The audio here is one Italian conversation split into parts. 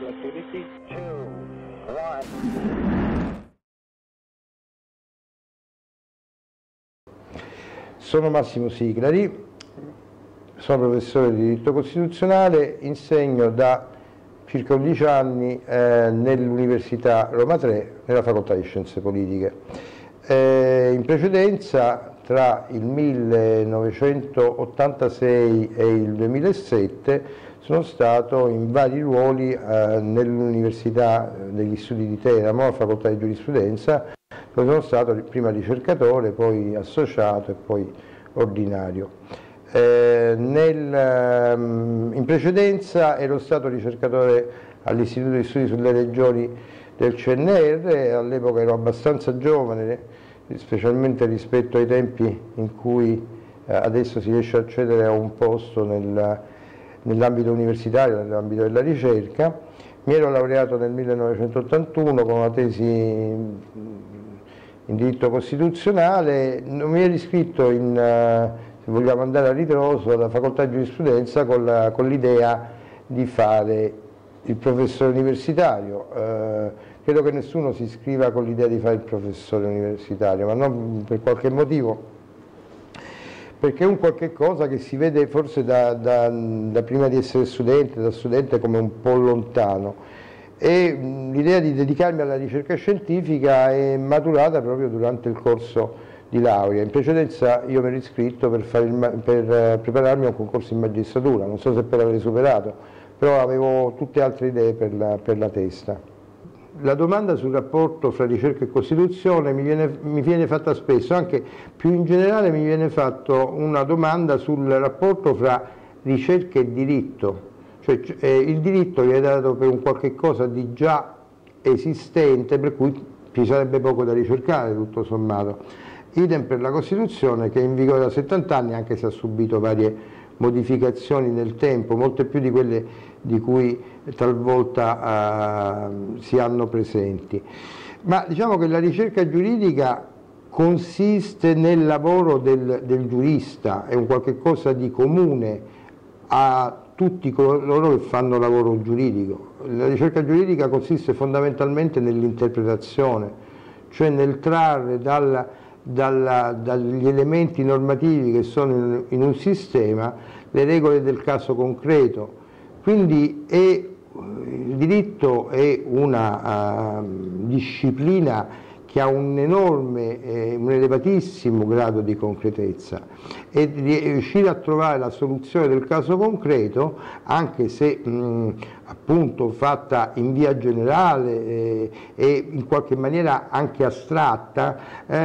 relativity. 2, 1. Sono Massimo Siglari, sono professore di diritto costituzionale, insegno da circa 11 anni nell'Università Roma 3, nella facoltà di Scienze Politiche. In precedenza, tra il 1986 e il 2007, sono stato in vari ruoli nell'Università degli Studi di Teramo, la facoltà di giurisprudenza, dove sono stato prima ricercatore, poi associato e poi ordinario. In precedenza ero stato ricercatore all'Istituto di Studi sulle Regioni del CNR, all'epoca ero abbastanza giovane, specialmente rispetto ai tempi in cui adesso si riesce a accedere a un posto nell'ambito universitario, nell'ambito della ricerca. Mi ero laureato nel 1981 con una tesi in diritto costituzionale, non mi ero iscritto se vogliamo andare a ritroso, alla facoltà di giurisprudenza con l'idea di fare il professore universitario. Credo che nessuno si iscriva con l'idea di fare il professore universitario, ma non per qualche motivo, perché è un qualche cosa che si vede forse da prima di essere studente, da studente, come un po' lontano, e l'idea di dedicarmi alla ricerca scientifica è maturata proprio durante il corso di laurea. In precedenza io mi ero iscritto per prepararmi a un concorso in magistratura, non so se per aver superato, però avevo tutte altre idee per la testa. La domanda sul rapporto fra ricerca e Costituzione mi viene fatta spesso, anche più in generale mi viene fatta una domanda sul rapporto fra ricerca e diritto, cioè il diritto viene dato per un qualche cosa di già esistente, per cui ci sarebbe poco da ricercare tutto sommato. Idem per la Costituzione, che è in vigore da 70 anni, anche se ha subito varie modificazioni nel tempo, molte più di quelle di cui talvolta si hanno presenti. Ma diciamo che la ricerca giuridica consiste nel lavoro del giurista, è un qualche cosa di comune a tutti coloro che fanno lavoro giuridico. La ricerca giuridica consiste fondamentalmente nell'interpretazione, cioè nel trarre dagli elementi normativi che sono in un sistema le regole del caso concreto. Quindi il diritto è una disciplina che ha un elevatissimo grado di concretezza, e riuscire a trovare la soluzione del caso concreto, anche se appunto fatta in via generale e in qualche maniera anche astratta,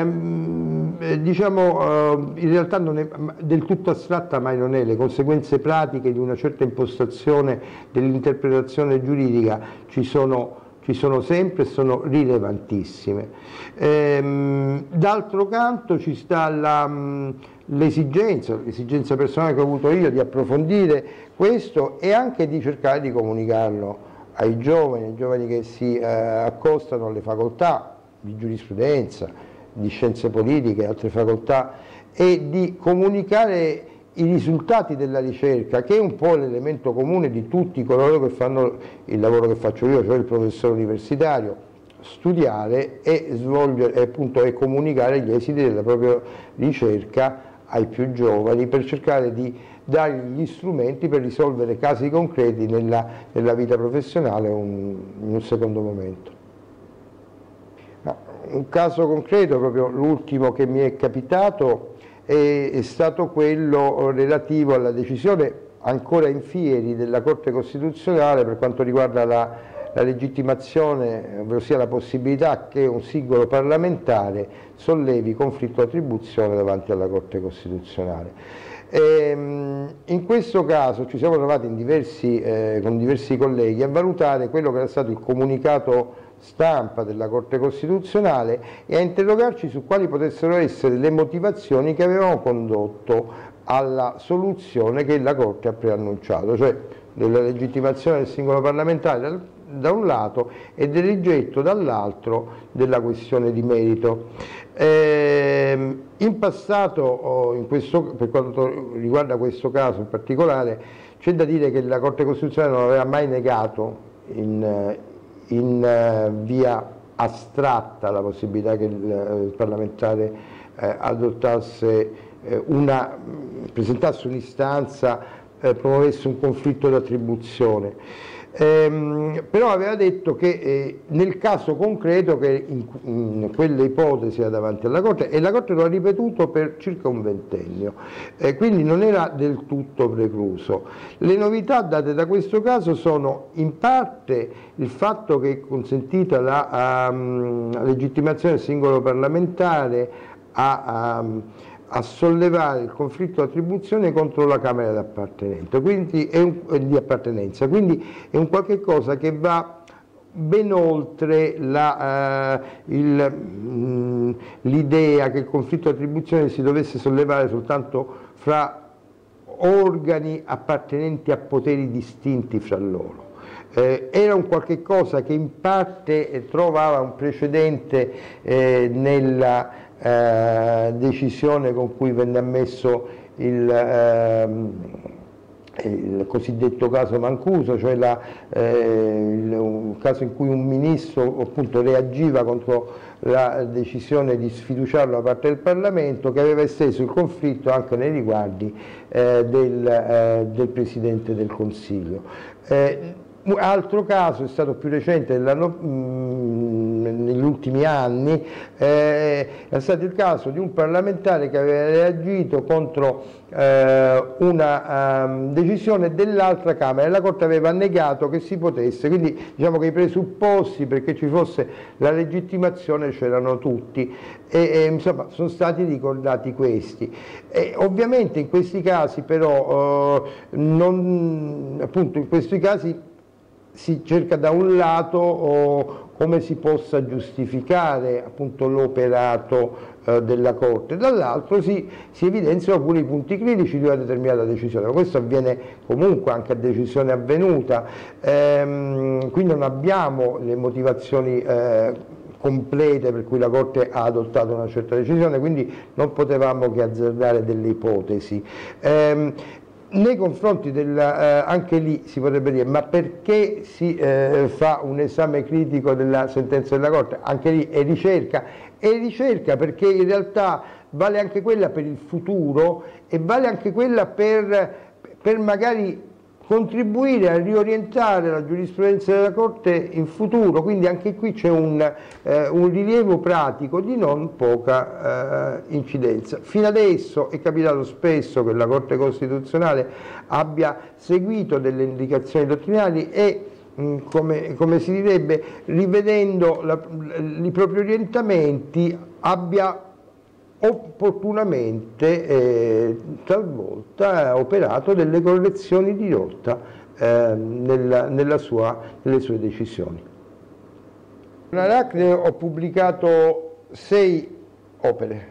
diciamo in realtà non è del tutto astratta, mai non è. Le conseguenze pratiche di una certa impostazione dell'interpretazione giuridica ci sono sempre e sono rilevantissime. D'altro canto ci sta l'esigenza personale che ho avuto io di approfondire questo e anche di cercare di comunicarlo ai giovani che si accostano alle facoltà di giurisprudenza, di scienze politiche e altre facoltà, e di comunicare i risultati della ricerca, che è un po' l'elemento comune di tutti coloro che fanno il lavoro che faccio io, cioè il professore universitario: studiare e svolgere e comunicare gli esiti della propria ricerca ai più giovani, per cercare di dargli gli strumenti per risolvere casi concreti nella vita professionale in un secondo momento. Un caso concreto, proprio l'ultimo che mi è capitato, è stato quello relativo alla decisione ancora in fieri della Corte Costituzionale per quanto riguarda la legittimazione, ossia la possibilità che un singolo parlamentare sollevi conflitto attribuzione davanti alla Corte Costituzionale. In questo caso ci siamo trovati con diversi colleghi a valutare quello che era stato il comunicato stampa della Corte Costituzionale e a interrogarci su quali potessero essere le motivazioni che avevano condotto alla soluzione che la Corte ha preannunciato, cioè della legittimazione del singolo parlamentare da un lato e del rigetto dall'altro della questione di merito. In passato, per quanto riguarda questo caso in particolare, c'è da dire che la Corte Costituzionale non aveva mai negato in via astratta la possibilità che il parlamentare presentasse un'istanza, promuovesse un conflitto d'attribuzione. Però aveva detto che nel caso concreto che in quelle ipotesi era davanti alla Corte, e la Corte lo ha ripetuto per circa un ventennio, quindi non era del tutto precluso. Le novità date da questo caso sono in parte il fatto che è consentita la legittimazione del singolo parlamentare a sollevare il conflitto di attribuzione contro la Camera d'appartenenza, quindi di appartenenza, quindi è un qualche cosa che va ben oltre l'idea che il conflitto di attribuzione si dovesse sollevare soltanto fra organi appartenenti a poteri distinti fra loro. Era un qualche cosa che in parte trovava un precedente nella decisione con cui venne ammesso il cosiddetto caso Mancuso, cioè un caso in cui un ministro appunto reagiva contro la decisione di sfiduciarlo da parte del Parlamento, che aveva esteso il conflitto anche nei riguardi del Presidente del Consiglio. Altro caso è stato più recente, negli ultimi anni, è stato il caso di un parlamentare che aveva reagito contro una decisione dell'altra Camera e la Corte aveva negato che si potesse, quindi diciamo che i presupposti perché ci fosse la legittimazione c'erano tutti e insomma sono stati ricordati questi. Ovviamente in questi casi però, appunto in questi casi si cerca da un lato come si possa giustificare appunto l'operato della Corte, dall'altro si evidenziano pure i punti critici di una determinata decisione, ma questo avviene comunque anche a decisione avvenuta, qui non abbiamo le motivazioni complete per cui la Corte ha adottato una certa decisione, quindi non potevamo che azzardare delle ipotesi. Nei confronti anche lì si potrebbe dire, ma perché si fa un esame critico della sentenza della Corte? Anche lì è ricerca perché in realtà vale anche quella per il futuro e vale anche quella per magari contribuire a riorientare la giurisprudenza della Corte in futuro, quindi anche qui c'è un rilievo pratico di non poca incidenza. Fino adesso è capitato spesso che la Corte Costituzionale abbia seguito delle indicazioni dottrinali e come si direbbe, rivedendo i propri orientamenti, abbia opportunamente talvolta operato delle correzioni di rotta nelle sue decisioni. In Aracne ho pubblicato 6 opere,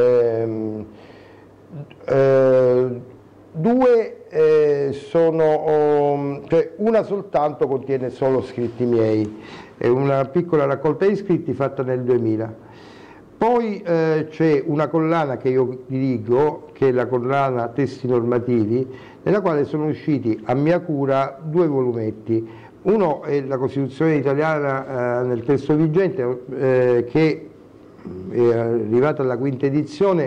2 cioè una soltanto contiene solo scritti miei, è una piccola raccolta di scritti fatta nel 2000. Poi c'è una collana che io dirigo, che è la collana Testi Normativi, nella quale sono usciti a mia cura 2 volumetti. Uno è la Costituzione italiana nel testo vigente, che è arrivata alla 5ª edizione,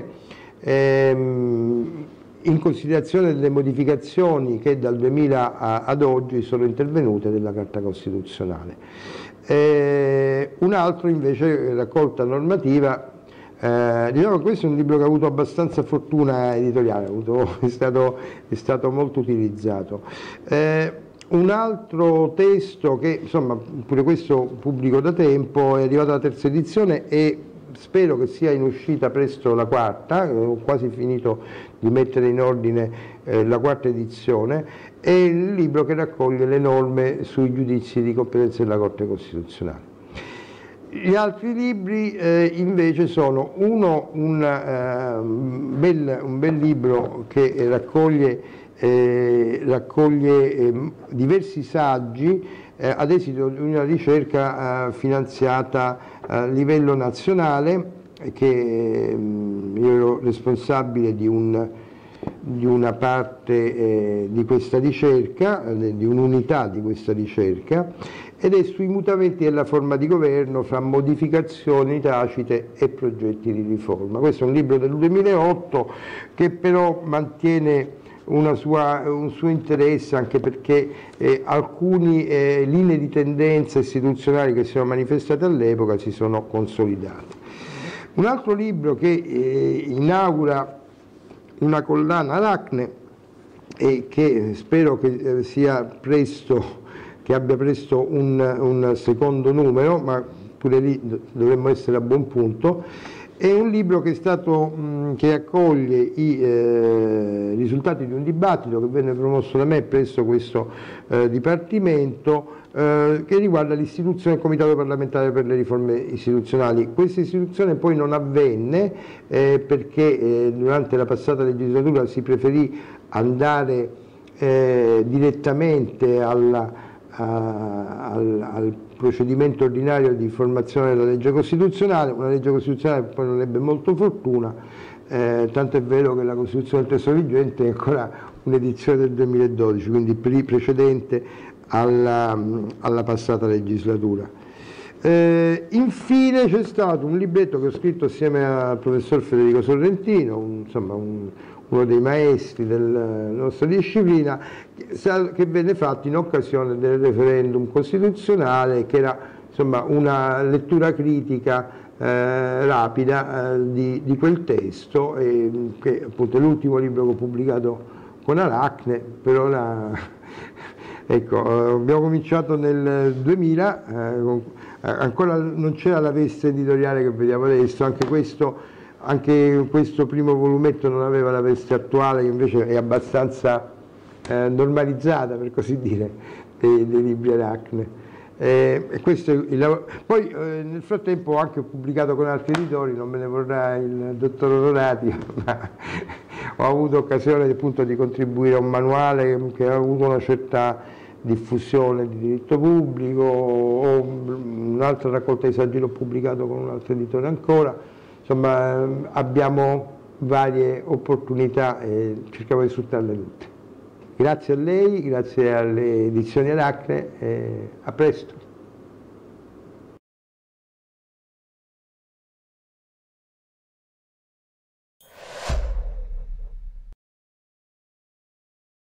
in considerazione delle modificazioni che dal 2000 ad oggi sono intervenute della Carta Costituzionale. Un altro invece raccolta normativa, diciamo che questo è un libro che ha avuto abbastanza fortuna editoriale, è stato molto utilizzato. Un altro testo che insomma pure questo pubblico da tempo, è arrivato alla 3ª edizione e spero che sia in uscita presto la 4ª, ho quasi finito di mettere in ordine la 4ª edizione, è il libro che raccoglie le norme sui giudizi di competenza della Corte Costituzionale. Gli altri libri invece sono un bel libro che raccoglie diversi saggi ad esito di una ricerca finanziata a livello nazionale, che io ero responsabile di un una parte di questa ricerca, di un'unità di questa ricerca, ed è sui mutamenti della forma di governo fra modificazioni tacite e progetti di riforma. Questo è un libro del 2008 che però mantiene un suo interesse, anche perché alcune linee di tendenza istituzionali che si sono manifestate all'epoca si sono consolidate. Un altro libro che inaugura una collana Aracne e che spero che che abbia presto un secondo numero, ma pure lì dovremmo essere a buon punto. È un libro che accoglie i risultati di un dibattito che venne promosso da me presso questo Dipartimento, che riguarda l'istituzione del Comitato parlamentare per le riforme istituzionali. Questa istituzione poi non avvenne perché durante la passata legislatura si preferì andare direttamente al procedimento ordinario di formazione della legge costituzionale, una legge costituzionale che poi non ebbe molto fortuna, tanto è vero che la Costituzione del testo vigente è ancora un'edizione del 2012, quindi precedente alla passata legislatura. Infine c'è stato un libretto che ho scritto assieme al professor Federico Sorrentino, uno dei maestri della nostra disciplina, che venne fatto in occasione del referendum costituzionale, che era una lettura critica rapida di quel testo, che appunto è l'ultimo libro che ho pubblicato con Aracne. Per ora ecco, abbiamo cominciato nel 2000, ancora non c'era la veste editoriale che vediamo adesso, anche questo primo volumetto non aveva la veste attuale, che invece è abbastanza normalizzata, per così dire, dei libri Aracne. Questo è poi nel frattempo ho anche pubblicato con altri editori, non me ne vorrà il dottor Onoratio, ma ho avuto occasione appunto di contribuire a un manuale che ha avuto una certa diffusione di diritto pubblico, o un'altra raccolta di saggi l'ho pubblicato con un altro editore ancora. Insomma, abbiamo varie opportunità e cerchiamo di sfruttarle tutte. Grazie a lei, grazie alle edizioni Aracne e a presto.